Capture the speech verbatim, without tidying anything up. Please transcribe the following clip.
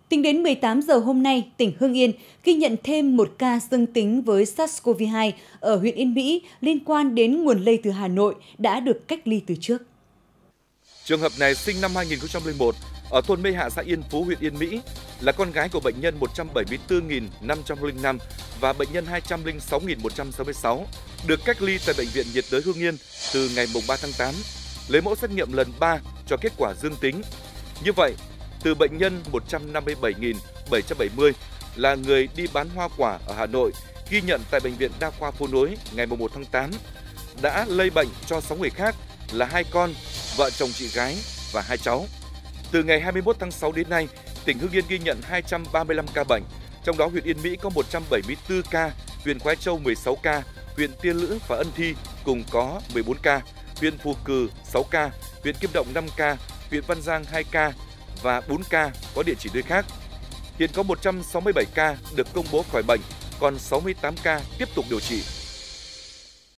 Tính đến mười tám giờ hôm nay, tỉnh Hưng Yên ghi nhận thêm một ca dương tính với SARS-xê o vê hai ở huyện Yên Mỹ liên quan đến nguồn lây từ Hà Nội đã được cách ly từ trước. Trường hợp này sinh năm hai nghìn không trăm lẻ một ở thôn Mê Hạ, xã Yên Phú, huyện Yên Mỹ, là con gái của bệnh nhân một trăm bảy mươi tư nghìn năm trăm lẻ năm và bệnh nhân hai trăm lẻ sáu nghìn một trăm sáu mươi sáu, được cách ly tại Bệnh viện nhiệt đới Hưng Yên từ ngày ba tháng tám, lấy mẫu xét nghiệm lần ba cho kết quả dương tính. Như vậy, từ bệnh nhân một trăm năm mươi bảy nghìn bảy trăm bảy mươi là người đi bán hoa quả ở Hà Nội, ghi nhận tại Bệnh viện Đa khoa Phố Nối ngày một tháng tám, đã lây bệnh cho sáu người khác là hai con, vợ chồng chị gái và hai cháu. Từ ngày hai mươi mốt tháng sáu đến nay, tỉnh Hưng Yên ghi nhận hai trăm ba mươi lăm ca bệnh, trong đó huyện Yên Mỹ có một trăm bảy mươi tư ca, huyện Khoái Châu mười sáu ca, huyện Tiên Lữ và Ân Thi cùng có mười bốn ca, huyện Phù Cừ sáu ca, huyện Kim Động năm ca, huyện Văn Giang hai ca và bốn ca có địa chỉ nơi khác. Hiện có một trăm sáu mươi bảy ca được công bố khỏi bệnh, còn sáu mươi tám ca tiếp tục điều trị.